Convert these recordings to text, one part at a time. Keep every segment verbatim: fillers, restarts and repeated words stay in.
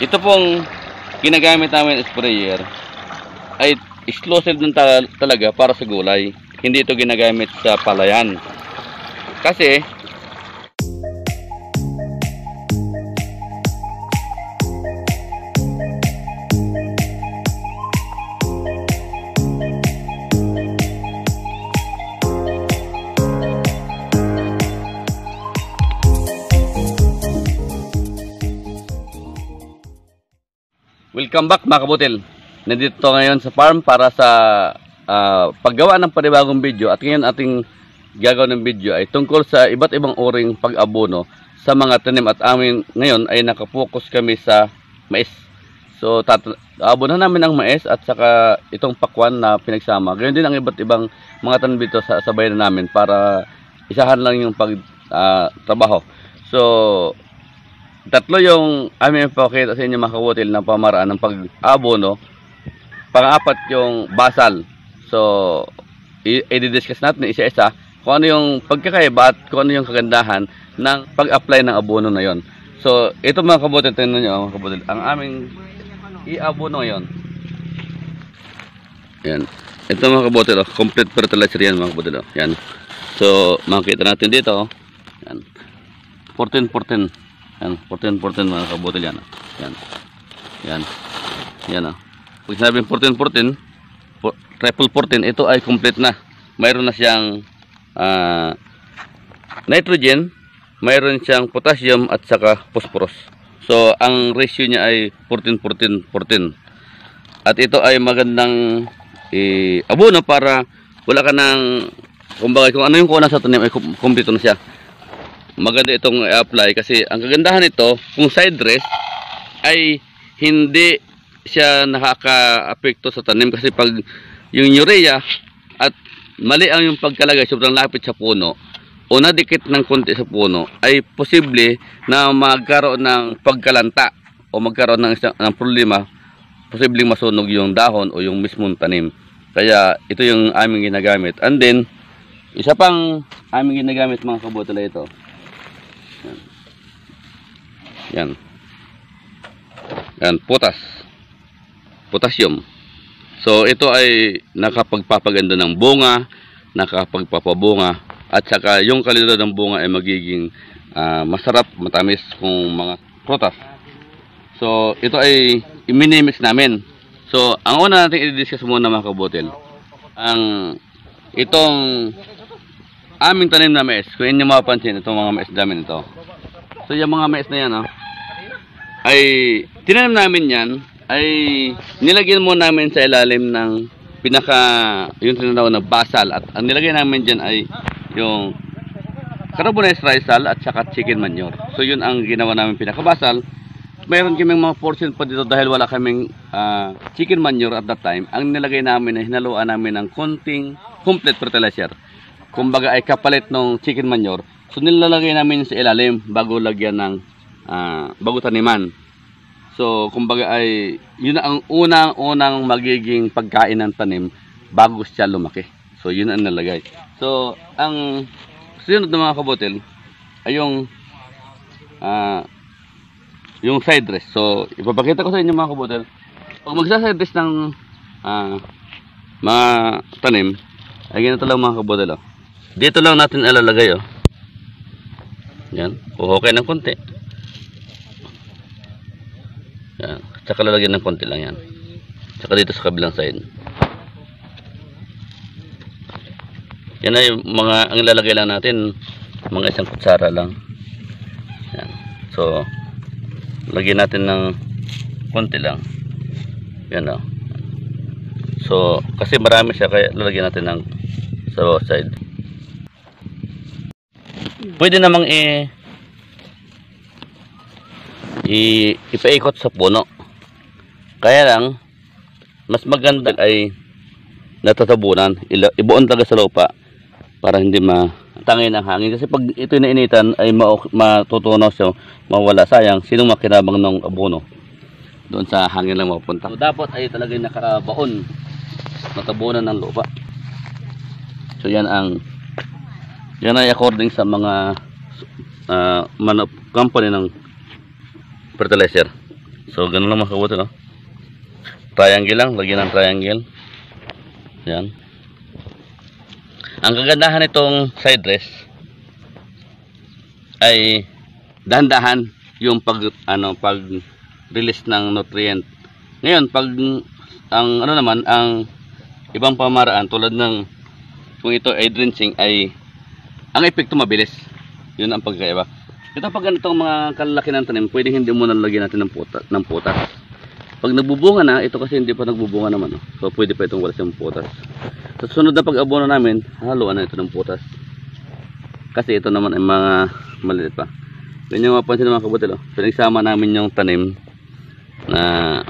Ito pong ginagamit namin sprayer ay exclusive ng ta talaga para sa gulay. Hindi ito ginagamit sa palayan. Kasi welcome back mga kabutil. Nandito ngayon sa farm para sa uh, paggawa ng panibagong video. At ngayon ating gagawin ng video ay tungkol sa iba't ibang uring pag-abono sa mga tanim. At amin ngayon ay nakapokus kami sa mais. So abonohan namin ang mais at saka itong pakwan na pinagsama. Gayon din ang iba't ibang mga tanim dito sa sabay na namin para isahan lang yung pag uh, trabaho. So tatlo yung aming pakita sa inyo mga kabutil na pamaraan ng pag-abono. Pang-apat yung basal. So i-discuss natin isa-isa kung ano yung pagkakaiba at kung ano yung kagandahan ng pag-apply ng abono na yon. So ito mga kabutil, tingnan nyo mga kabutil, ang aming i-abono ngayon. Yan. Ito mga kabutil, oh, complete fertilizer yan mga kabutil. Oh. Yan. So makita natin dito. Oh. Yan. fourteen fourteen. Yan, fourteen fourteen mga kabutil yan. Yan. Yan. Yan ah. Pag sinabing fourteen fourteen, triple fourteen, ito ay complete na. Mayroon na siyang uh, nitrogen, mayroon siyang potassium at saka phosphorus. So ang ratio niya ay fourteen fourteen fourteen. At ito ay magandang eh, abono para wala ka nang, kumbaga kung ano yung kuha sa tanim ay kumpleto na siya. Maganda itong i-apply kasi ang kagandahan nito, kung side dress ay hindi siya nakaka-apekto sa tanim kasi pag yung urea at mali ang yung pagkalagay sobrang lapit sa puno o nadikit ng konti sa puno ay posible na magkaroon ng pagkalanta o magkaroon ng, isang, ng problema, posibleng masunog yung dahon o yung mismong tanim. Kaya ito yung aming ginagamit. And then isa pang aming ginagamit mga kabutil ito. Yan. Yan. Yan, potas. Potassium. So ito ay nakapagpapaganda ng bunga, nakapagpapabunga at saka yung kalidad ng bunga ay magiging uh, masarap, matamis kung mga prutas. So ito ay i-minimix namin. So ang una natin i-discuss muna mga kabutil, ang itong aming tanim na mais. Kung inyo mapapansin, itong mga mais namin ito. So yung mga mais na yan, oh, ay tinanim namin yan, ay nilagyan mo namin sa ilalim ng pinaka, yung tinatawag na basal. At ang nilagay namin dyan ay yung carbonized rice sal at saka chicken manure. So yun ang ginawa namin pinakabasal. Mayroon kaming mga portion pa dito dahil wala kaming uh, chicken manure at that time. Ang nilagay namin ay hinaluan namin ng konting complete fertilizer. Kumbaga ay kapalit ng chicken manure. So nilalagay namin sa ilalim bago lagyan ng uh, bago taniman. So kumbaga ay yun ang unang-unang magiging pagkain ng tanim bago siya lumaki. So yun ang nilagay. So ang sunod na mga kabutil ay yung uh, yung side dress. So ipapakita ko sa inyo mga kabutil. Pag magsa-side dress ng uh, mga tanim ay ganito lang mga kabutil. Oh. Dito lang natin ilalagay, oh. Yan, puhukay ng konti. Yan, tsaka lalagyan ng konti lang yan. Tsaka dito sa kabilang side. Yan ay mga, ang ilalagay lang natin, mga isang kutsara lang. Yan, so lagyan natin ng konti lang. Yan, oh. So, kasi marami siya, kaya lalagyan natin ng sa bawah side. Pwede namang i, i ipaikot sa puno. Kaya lang mas maganda ay natatabunan, ibuon talaga sa lupa para hindi matangin ang hangin. Kasi pag ito nainitan ay matutunaw siya, mawala. Sayang, sinong makinabang ng abono? Doon sa hangin lang mapupunta. So dapat ay talaga nakabaon, matabunan ng lupa. So yan ang yan ay according sa mga uh, company ng fertilizer. So, ganun lang mga kabuti, no? Triangle lang, lagyan ng triangle. Yan. Ang kagandahan nitong side dress ay dahan-dahan yung pag ano pag release ng nutrient. Ngayon, pag ang ano naman ang ibang pamaraan tulad ng kung ito ay drenching ay ang epekto mabilis. Yun ang pagkaiba. Ito pag ganitong mga kalalaki ng tanim, pwedeng hindi muna lagyan natin ng putas, ng putas. Pag nagbubunga na, ito kasi hindi pa nagbubunga naman, no? So pwede pa itong wala siyang putas. Sa sunod na pag-abono namin, haluan na ito ng putas. Kasi ito naman ay mga maliit pa. Ganyan yung mapansin ng mga kabutil, oh. Pinagsama namin yung tanim na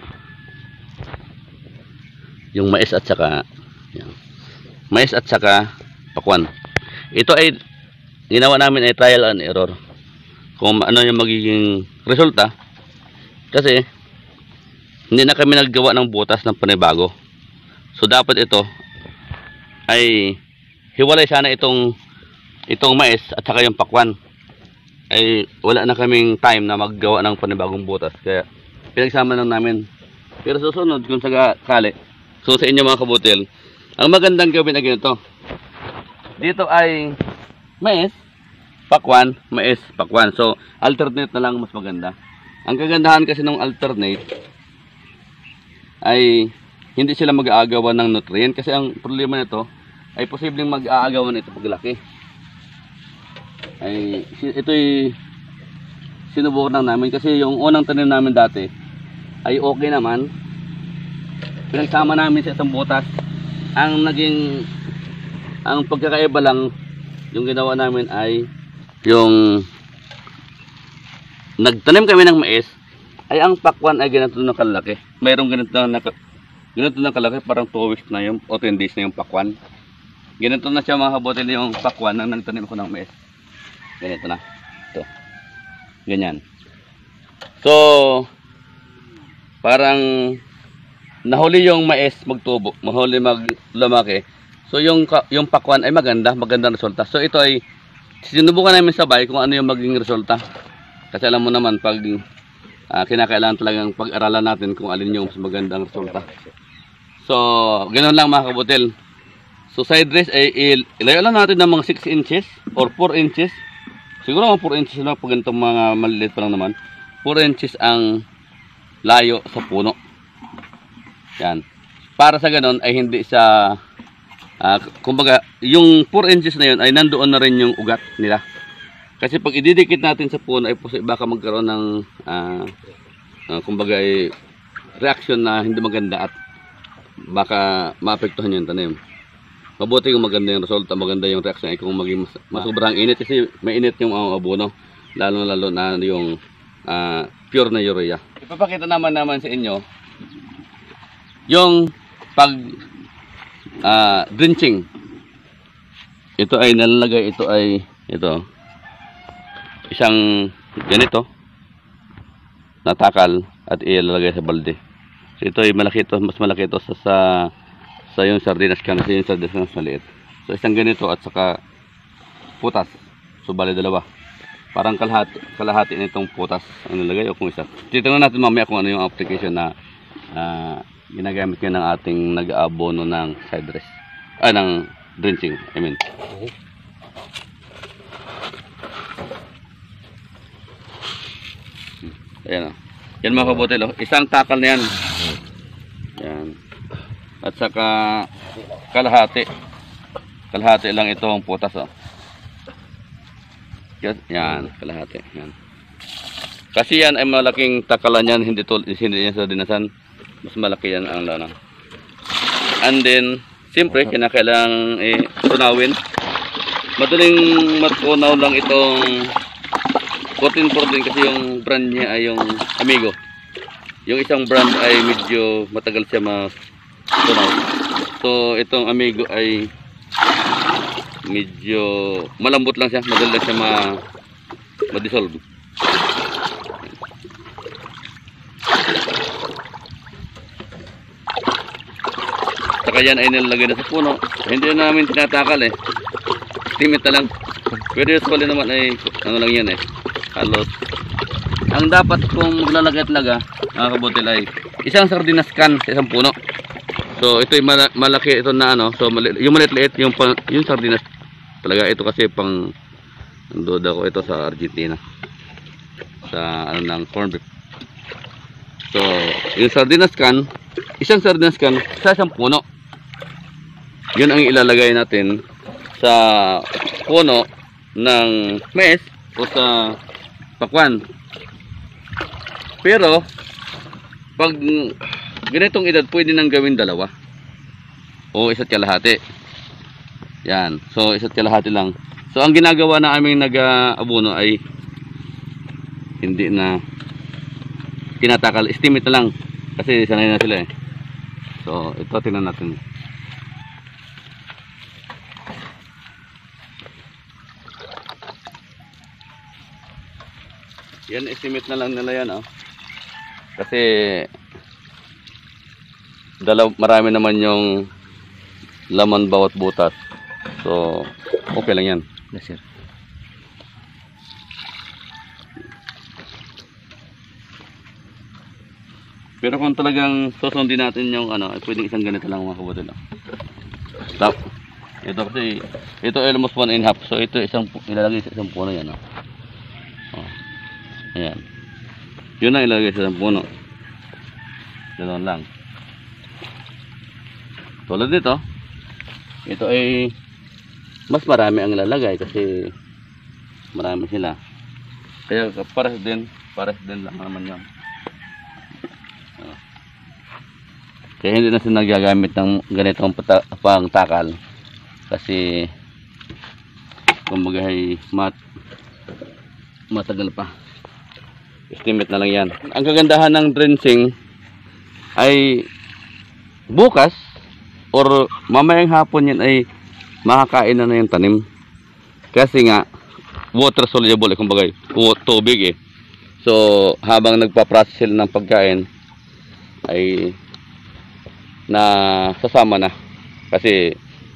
yung mais at saka yan. Mais at saka pakwan. Ito ay ginawa namin ay trial and error. Kung ano yung magiging resulta. Kasi hindi na kami naggawa ng butas ng panibago. So dapat ito ay hiwalay sana itong itong mais at saka yung pakwan. Ay wala na kaming time na maggawa ng panibagong butas. Kaya pinagsama lang namin. Pero susunod kung sakali, so sa inyo mga kabutil, ang magandang gawin ay ganito. Dito ay mais, pakwan, mais, pakwan. So alternate na lang mas maganda. Ang kagandahan kasi ng alternate ay hindi sila mag-aagawan ng nutrient kasi ang problema nito ay posibleng mag-aagawan ito paglaki. Ay ito'y sinubukan lang namin kasi yung unang tanim namin dati ay okay naman. Pinagsama namin sa isang butas. Ang naging ang pagkakaiba lang yung ginawa namin ay yung nagtanim kami ng mais ay ang pakwan ay ganito na kalaki. Mayroong ganito na ganito na kalaki, parang two weeks na yung o ten days na yung pakwan. Ganito na siya mga kabutil yung pakwan nang nagtanim ko ng mais. Ganito na. Ito. Ganyan. So parang nahuli yung mais magtubo, mahuli maglumaki. So yung yung pakwan ay maganda, magandang resulta. So ito ay sinubukan namin sabay kung ano yung maging resulta. Kasi alam mo naman pag Uh, kinakailangan talagang pag-aralan natin kung alin yung mas magandang resulta. So, ganoon lang mga kabutil. So, side dress ay il ilayo lang natin ng mga six inches or four inches. Siguro mga four inches lang pag ganitong mga maliliit pa lang naman. four inches ang layo sa puno. Yan. Para sa ganoon ay hindi sa uh, kumbaga, yung four inches na yun ay nandoon na rin yung ugat nila. Kasi pag ididikit natin sa puno ay baka magkaroon ng uh, uh, kumbaga ay reaction na hindi maganda at baka maapektuhan yung tanim. Mabuti kung maganda yung resulta, maganda yung reaction ay kung maging mas, mas sobrang init kasi mainit yung uh, abono, lalo lalo na yung uh, pure na urea. Ipapakita naman naman sa inyo yung pag uh, drenching. Ito ay nalalagay, ito ay ito isang ganito natakal at ilalagay sa balde. So ito ay malaki ito, mas malaki ito sa sa, sa yung sardinas kasi yung sardinas mas maliit. So isang ganito at saka putas. So bali dalawa. Parang kalahati, kalahati nitong putas ang nilagay o kung isa. Titingnan natin mamaya kung ano yung application na uh, ginagamit ko ng ating nag-aabono ng side dress. Ah, ng drenching, I mean. Ayan o. Yan mga kabutil o. Isang takal na yan. Yan. At saka kalahati. Kalahati lang ito ang putas o. Yan. Kalahati. Yan. Kasi yan ay malaking takalan yan. Hindi, to, hindi yan sa dinasan. Mas malaki yan ang lanang. And then, siyempre, kinakailangan eh, tunawin. Madaling matunaw lang itong fourteen fourteen kasi yung brand niya ay yung Amigo. Yung isang brand ay medyo matagal siya matunaw. So itong Amigo ay medyo malambot lang siya, madali lang siya ma ma-dissolve. Saka yan ay nilalagay na sa puno. Hindi na namin tinatakal eh. Timit na lang. Pero usually naman ay ano lang yan eh. Halos. Ang dapat kung maglalagay talaga mga kabutil, ay isang sardinas can sa isang puno. So ito ay mala malaki ito na ano. So mali yung maliit-liit yung pang, yung sardinas talaga ito kasi pang doda ko ito sa Argentina. Sa ano ng corn beef. So yung sardinas can, isang sardinas can sa isang puno. Yun ang ilalagay natin sa puno ng mais o sa pakwan. Pero pag ganitong edad, pwede nang gawin dalawa o isa't kalahati. Yan. So isa't kalahati lang. So ang ginagawa na aming nag-abuno ay hindi na tinatakal, estimate na lang kasi sanay na sila eh. So ito tingnan natin. Yan, estimate na lang nila yan, oh. Kasi dalaw marami naman yung laman bawat butas. So okay lang yan. Yes, sir. Pero kung talagang susundin natin yung ano, ay pwedeng isang ganito lang mga kabutil, oh. Stop. Ito kasi ito almost one and a half. So ito isang ilalagay sa isang puno yan, oh. Oh. Ayan. Yun ang ilalagay sa isang puno. Ganoon lang. Tulad nito, ito ay mas marami ang ilalagay kasi marami sila. Kaya pares din, pares din lang naman yun. Kaya hindi na sila nagagamit ng ganitong pangtakal kasi kumbaga ay mat matagal pa. Estimate na lang yan. Ang kagandahan ng drenching ay bukas or mamayang hapon yan ay makakain na na yung tanim. Kasi nga water soluble eh, kumbaga tubig eh. So habang nagpa-process sila ng pagkain ay na sasama na kasi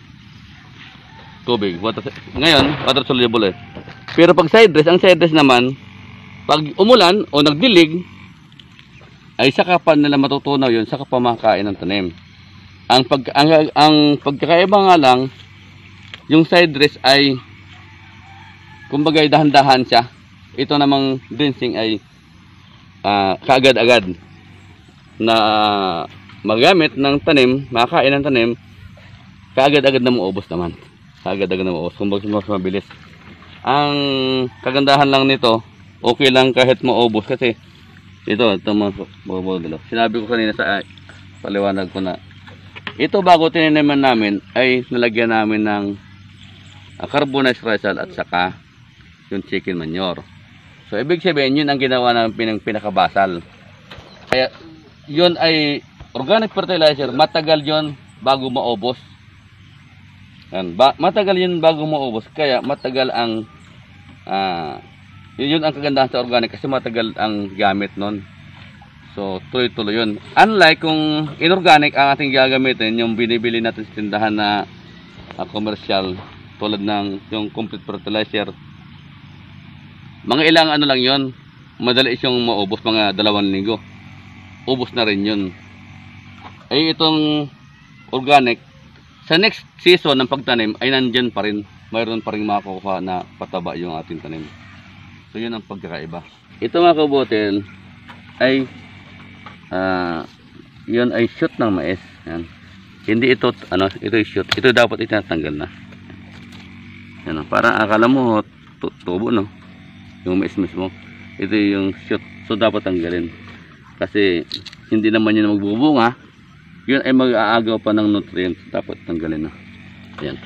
tubig, water, ngayon water soluble eh. Pero pag side dress, ang side dress naman pag umulan o nagdilig ay saka pa nila matutunaw yun, saka pa makakain ng tanim. Ang pag ang, ang pagkakaiba nga lang yung side dress ay kumbaga dahan-dahan siya. Ito namang drenching ay uh, kaagad-agad na magamit ng tanim, makakain ng tanim, kaagad-agad na maubos naman. Kaagad-agad na maubos, kumbaga mas mabilis. Ang kagandahan lang nito, okay lang kahit maubos kasi ito, ito mga bubudalo. Sinabi ko kanina sa ay, paliwanag ko na ito bago tinaniman namin ay nalagyan namin ng uh, carbonized rice at saka yung chicken manure. So ibig sabihin yun ang ginawa namin pinang pinakabasal. Kaya yun ay organic fertilizer, matagal yun bago maubos. Yan, ba matagal yun bago maubos kaya matagal ang uh, yun, yun ang kagandahan sa organic kasi matagal ang gamit nun. So tuloy-tuloy yun. Unlike kung inorganic ang ating gagamitin, yung binibili natin sa tindahan na uh, commercial tulad ng yung complete fertilizer, mga ilang ano lang yun, madali siyang maubos, mga dalawang linggo ubos na rin yun. Ay itong organic sa next season ng pagtanim ay nandyan pa rin, mayroon pa rin makukuha na pataba yung ating tanim. So yun ang pagkakaiba. Ito mga kabutil ay uh, yun ay shoot ng mais. Yan. Hindi ito ano, ito ay shoot. Ito dapat itatanggal na. Yan, para akala mo tubo no. Yung mais mismo. Ito yung shoot. So dapat tanggalin. Kasi hindi naman yun magbubunga. Yun ay mag-aagaw pa ng nutrients. Dapat tanggalin na. Yan.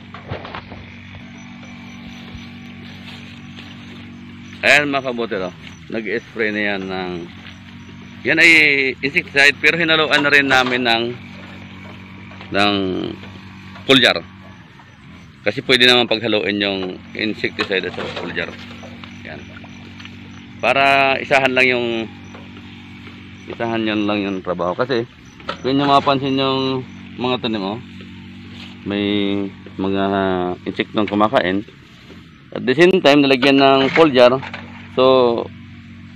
Ayan mga kabutil, oh. Nag-spray na yan ng yan ay insecticide pero hinaluan na rin namin ng ng foliar. Kasi pwede naman paghaluin yung insecticide sa foliar. Yan. Para isahan lang yung isahan yan lang yung trabaho. Kasi kung nyo mapapansin yung mga tanim, oh, may mga insektong kumakain. At the same time, nalagyan ng foliar. So,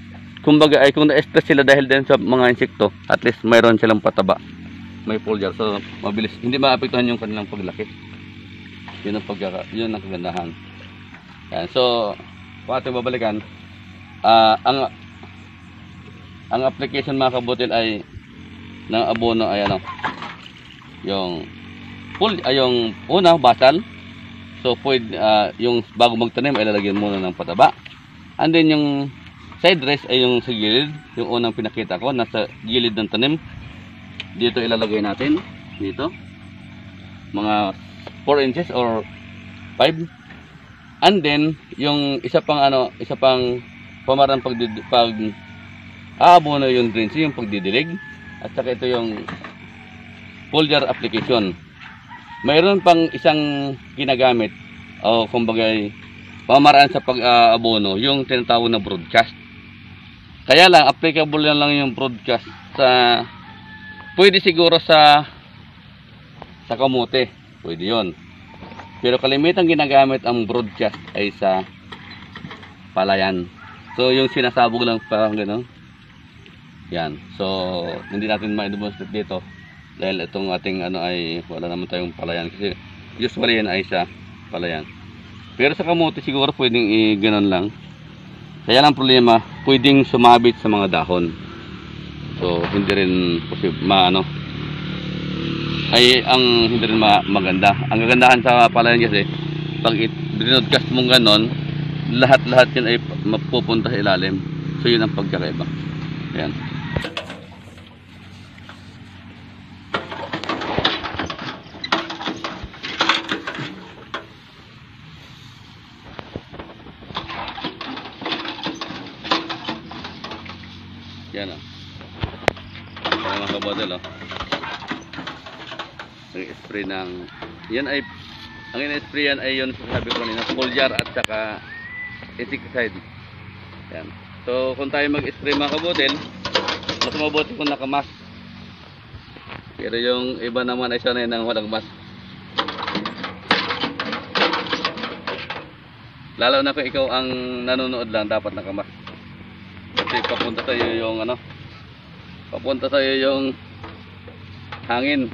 kumbaga ay kung na-stress sila dahil din sa mga insekto, at least mayroon silang pataba. May foliar, so mabilis, hindi maapektuhan yung kanilang paglaki. Yun ang pagkaka, yun ang kagandahan. Yan, so kung ating babalikan, uh, ang ang application mga kabutil ay ng abono ay ano, yung full ay yung una basal. So pwede uh, yung bago magtanim ay lalagyan muna ng pataba. And then yung side dress ay yung sa gilid, yung unang pinakita ko nasa gilid ng tanim. Dito ilalagay natin dito mga four inches or five. And then yung isa pang ano, isa pang pamarang pag pag aabono yung drainage, yung pagdidilig, at saka ito yung foliar application. Mayroon pang isang ginagamit o kumbaga pamaraan sa pag-aabono, yung tinatawag na broadcast. Kaya lang applicable lang, lang yung broadcast sa pwede siguro sa sa kamote, pwede yon. Pero kalimitan ginagamit ang broadcast ay sa palayan. So yung sinasabog lang parang gano'n. Yan. So hindi natin ma-demonstrate dito dahil itong ating ano ay wala naman tayong palayan kasi usually yan ay sa palayan. Pero sa kamote siguro pwedeng i-ganon lang. Kaya lang problema, pwedeng sumabit sa mga dahon. So hindi rin posible maano ay ang hindi rin ma maganda. Ang kagandahan sa palayan kasi pag i-broadcast mong ganon, lahat-lahat yun ay mapupunta sa ilalim. So yun ang pagkakaiba. Ayan. Yan o. Kaya mga kabodel o. Nag-spray ng... Yan ay... Ang in-spray yan ay yun sabi ko kanina. Foliar at saka insecticide. Yan. So kung tayo mag-spray mga kabodel, mas mabuti kung naka-mask. Pero yung iba naman ay sanay nang walang mask. Lalo na kung ikaw ang nanonood lang, dapat naka-mask. Kasi papunta sa iyo yung ano, papunta sa iyo yung hangin.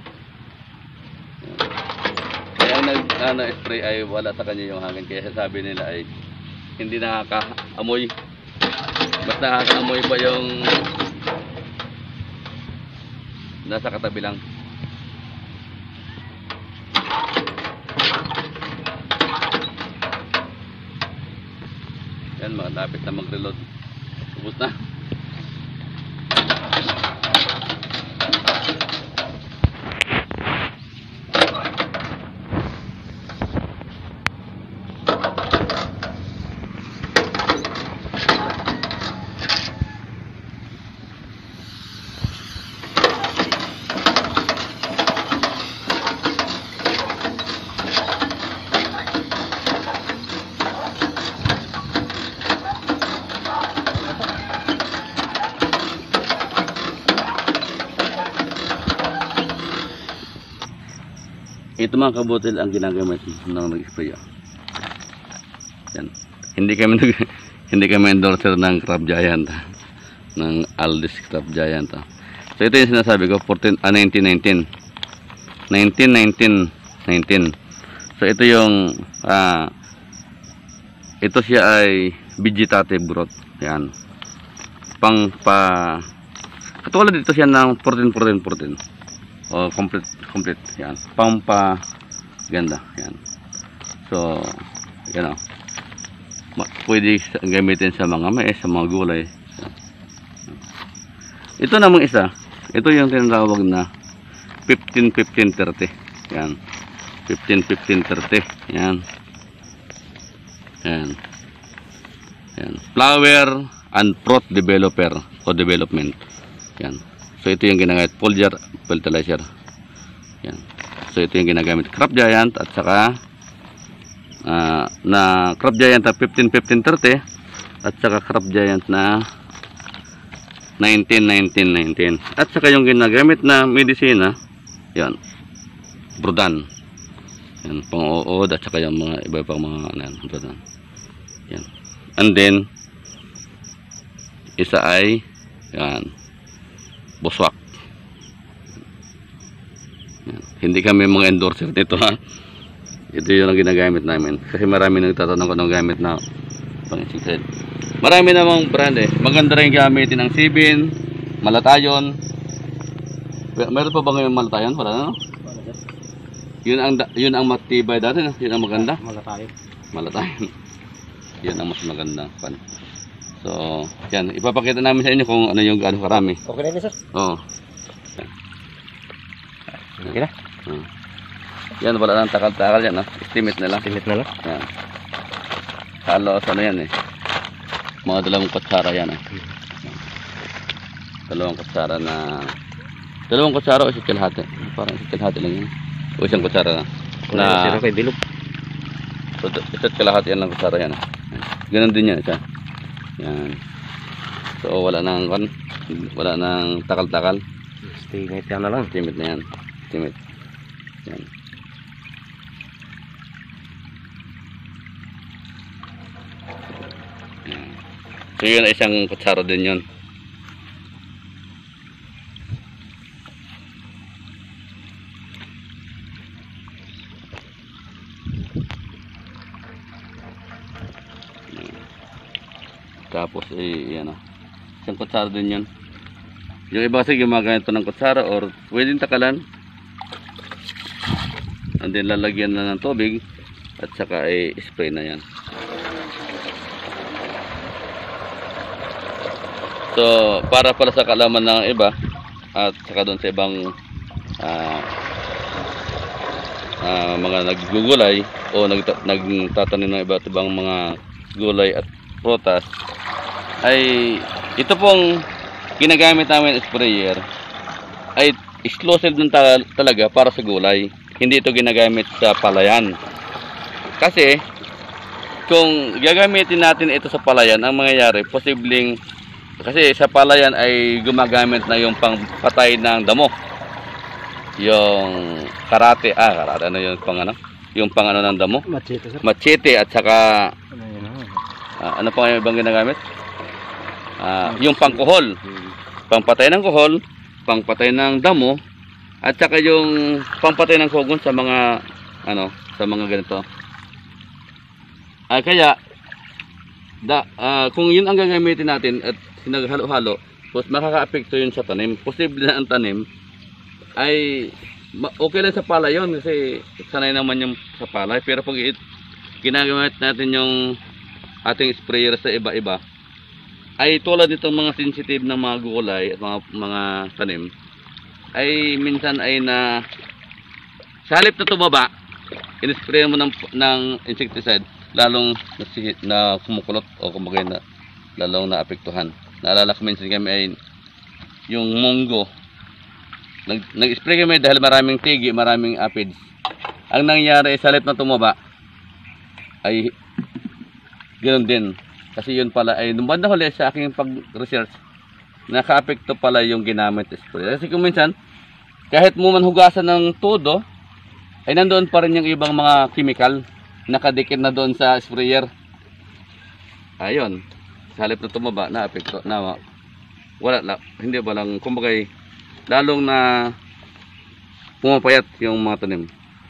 Kaya ang nag-spray ay wala sa kanya yung hangin. Kaya sabi nila ay hindi nakaka-amoy. Mas nakaka-amoy pa yung nasa katabi lang. Yan, malapit na mag-reload. Ubus na. Ito mga kabutil ang ginagamit ng nag-spray. Yan. Hindi kami nag hindi kami endorser ng Crop Giant, ng Aldis Crop Giant. So ito yung sinasabi ko, fourteen, ah, nineteen nineteen. nineteen nineteen nineteen. So ito yung ah, ito siya ay vegetative growth. Yan. Pang pa katulad dito siya ng fourteen fourteen fourteen. Oh, complete complete yan, pampa ganda yan. So yan o, pwede gamitin sa mga mais, sa mga gulay. Ito namang isa, ito yung tinatawag na fifteen fifteen thirty. Yan, fifteen fifteen thirty. Yan, yan, yan, flower and fruit developer o development. Yan. So ito yung ginagamit foliar fertilizer. Yan. So ito yung ginagamit Crop Giant at saka uh, na Crop Giant na fifteen fifteen thirty at saka Crop Giant na nineteen nineteen nineteen. At saka yung ginagamit na medisina, yan, Brodan. Yan, pang-uod at saka yung mga iba pang mga ano, Brodan. Yan. And then isa ay yan, buswak. Yan. Hindi kami mga endorser nito ha. Ito yung ang ginagamit namin. Kasi marami nang nagtatanong ko ng gamit na pang-insecticide. Marami namang brand eh. Maganda rin gamitin ng Sibin, Malatayon. Meron pa ba ngayon Malatayon? Wala na no? Yun ang, yun ang matibay dati. No? Yun ang maganda. Malatayon. Malatayon. Yun ang mas maganda. Pan. So, yan. Ipapakita namin sa inyo kung ano yung gaano karami. Okay na yun, sir? Oo. Okay na. Hmm. Yan, wala nang takal-takal yan. No? Estimate na lang. Estimate na lang. Yan. Halos ano yan eh. Mga dalawang kutsara yan eh. Dalawang kutsara na... Dalawang kutsara o isang kalahati. Parang isang kalahati lang yan. O isang kutsara na. Na... Sino kay Bilog? So, isa't kalahati yan lang kutsara yan. Ganon din yan isa. Yan. So, wala nang... Wala nang takal-takal. Estimate yan na lang. Estimate na yan. Estimate. Yan. So yun ay isang kutsara din yun. Tapos eh yan o. Isang kutsara din yun. Yung iba kasi gumagamit ng kutsara or pwedeng takalan. And then lalagyan na ng tubig at saka ay spray na yan. So, para pala sa kalaman ng iba at saka doon sa ibang uh, uh, mga naggugulay o nagtatanim ng iba't ibang mga gulay at prutas ay ito pong ginagamit namin sprayer ay exclusive din ta talaga para sa gulay. Hindi ito ginagamit sa palayan. Kasi kung gagamitin natin ito sa palayan, ang mangyayari posibleng kasi sa palayan ay gumagamit na yung pangpatay ng damo. Yung karate, ah karate ano yung pang ano? Yung pang ano ng damo? Machete, sir. Machete at saka Ano yun? uh, ano pa yung ibang ginagamit? Uh, yung pangkuhol. Pangpatay ng kuhol, pangpatay ng damo at saka yung pangpatay ng kugon sa mga ano, sa mga ganito. Ah kaya da, uh, kung yun ang gagamitin natin at sinaghalo-halo, pues makaka-apekto yun sa tanim. Posible na ang tanim ay okay lang sa palay yun kasi sanay naman yung sa palay. Pero pag ginagamit natin yung ating sprayer sa iba-iba, ay tulad nitong mga sensitive na mga gulay at mga, mga tanim, ay minsan ay na sa halip na tumaba, in-spray mo ng, ng insecticide, lalong na, na kumukulot o kumagay na lalong naapektuhan. Naalala ko minsan kami ay yung munggo. Nag-spray kami dahil maraming tigi, maraming aphids. Ang nangyari sa halip na tumaba ay ganoon din. Kasi yun pala ay nung bandang huli sa aking pag-research, naka-apekto pala yung ginamit spray. Kasi kung minsan, kahit mo man hugasan ng todo, ay nandoon pa rin yung ibang mga chemical nakadikit na doon sa sprayer. Ayun. Sa halip na tumaba, na-apekto, na wala lang, hindi ba lang, kumbagay, lalong na pumapayat yung mga tanim.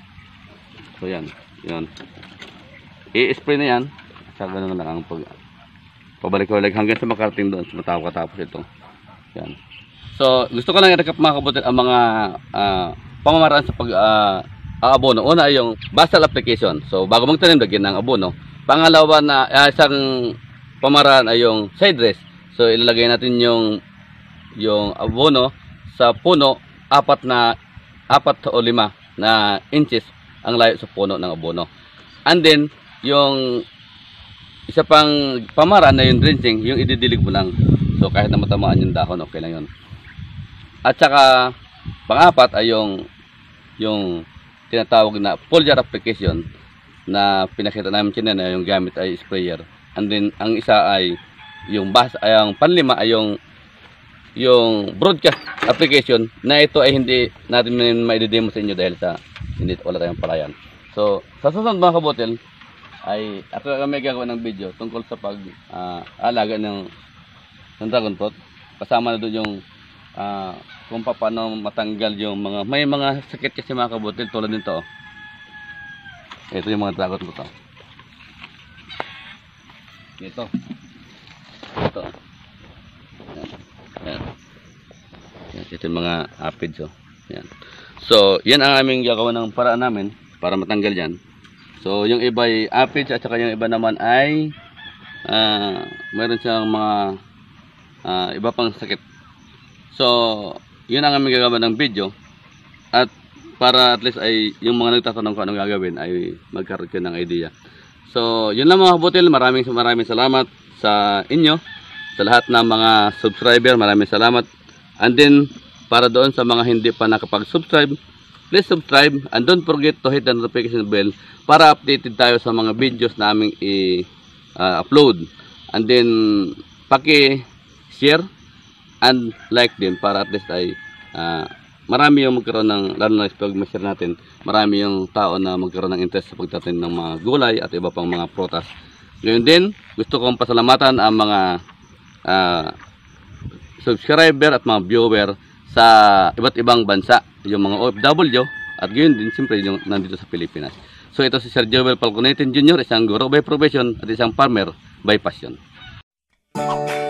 So yan, yan. I-spray na yan, sa ganun na lang ang pag, pabalik-balik hanggang sa makarating doon, sa matapos ito. Yan. So, gusto ko lang i-recap mga kabutin ang mga uh, pamamaraan sa pag uh, abono. Una ay yung basal application. So, bago magtanim, lagyan ng abono. Pangalawa na uh, isang pamaraan ay yung side dress. So ilalagay natin yung yung abono sa puno, apat na apat o lima na inches ang layo sa puno ng abono. And then yung isa pang pamaraan na yung drenching, yung ididilig mo lang. So kahit na matamaan yung dahon, okay lang yun. At saka pang-apat ay yung yung tinatawag na foliar application na pinakita namin kanina, yung gamit ay sprayer. And then ang isa ay yung bas ay ang panlima ay yung yung broadcast application na ito ay hindi natin ma-demo sa inyo dahil sa hindi wala tayong palayan. So sa susunod mga kabutil ay ako kami gagawa ng video tungkol sa pag uh, alaga ng ng dragon fruit. Kasama na doon yung ah, kung paano matanggal yung mga, may mga sakit kasi mga kabutil tulad nito. Oh. Ito yung mga dragon fruit. Oh. Ito. Ito. Yan. Yan. Yan. Ito yung mga aphids. Oh. Yan. So, yan ang aming gagawa ng paraan namin para matanggal yan. So, yung iba ay aphids at saka yung iba naman ay uh, mayroon siyang mga uh, iba pang sakit. So, yun ang aming gagawa ng video. At para at least ay yung mga nagtatanong kung anong gagawin ay magkaroon kayo ng idea. So, yun lang mga kabutil. Maraming maraming salamat sa inyo. Sa lahat ng mga subscriber, maraming salamat. And then, para doon sa mga hindi pa nakapag-subscribe, please subscribe and don't forget to hit the notification bell para updated tayo sa mga videos na aming i-upload. Uh, and then, paki-share and like din para at least ay uh, marami yung magkaroon ng, lalo na pag ma-share natin, marami yung tao na magkaroon ng interest sa pagtatanim ng mga gulay at iba pang mga prutas. Ngayon din, gusto kong pasalamatan ang mga uh, subscriber at mga viewer sa iba't ibang bansa, yung mga O F W at gayon din siyempre yung nandito sa Pilipinas. So ito si Sir Joel Falconetin Junior, isang guro by profession at isang farmer by passion.